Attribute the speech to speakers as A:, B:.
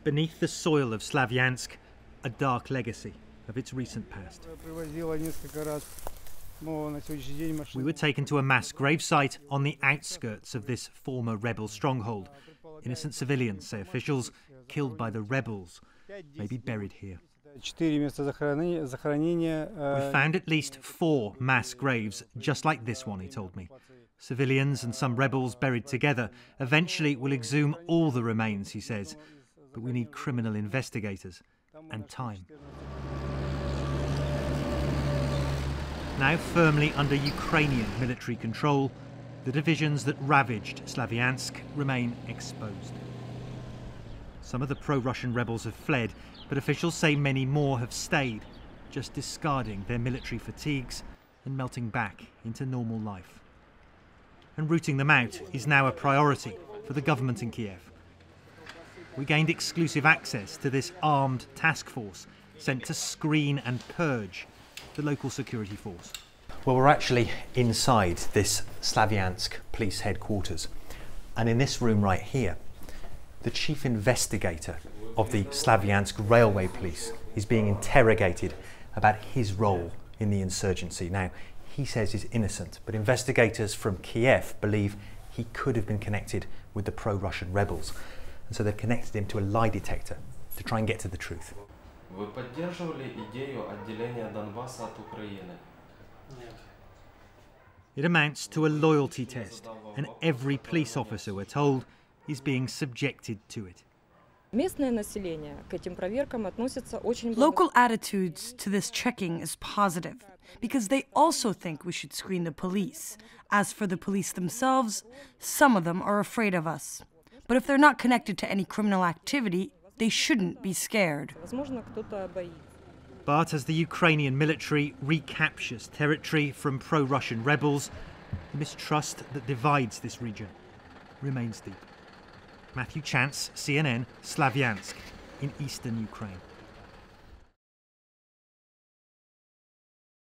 A: Beneath the soil of Slavyansk, a dark legacy of its recent past. We were taken to a mass gravesite on the outskirts of this former rebel stronghold. Innocent civilians, say officials, killed by the rebels, may be buried here. We found at least 4 mass graves, just like this one, he told me. Civilians and some rebels buried together. Eventually we'll exhume all the remains, he says. But we need criminal investigators and time. Now firmly under Ukrainian military control, the divisions that ravaged Slavyansk remain exposed. Some of the pro-Russian rebels have fled, but officials say many more have stayed, just discarding their military fatigues and melting back into normal life. And rooting them out is now a priority for the government in Kiev. We gained exclusive access to this armed task force sent to screen and purge the local security force. Well, we're actually inside this Slavyansk police headquarters, and in this room right here, the chief investigator of the Slavyansk Railway Police is being interrogated about his role in the insurgency. Now, he says he's innocent, but investigators from Kiev believe he could have been connected with the pro-Russian rebels, and so they've connected him to a lie detector to try and get to the truth.
B: Вы поддерживали идею отделения Донбасса от Украины?
A: It amounts to a loyalty test, and every police officer, we're told, is being subjected to it.
C: Local attitudes to this checking is positive, because they also think we should screen the police. As for the police themselves, some of them are afraid of us. But if they're not connected to any criminal activity, they shouldn't be scared.
A: But as the Ukrainian military recaptures territory from pro-Russian rebels, the mistrust that divides this region remains deep. Matthew Chance, CNN, Slavyansk, in eastern Ukraine.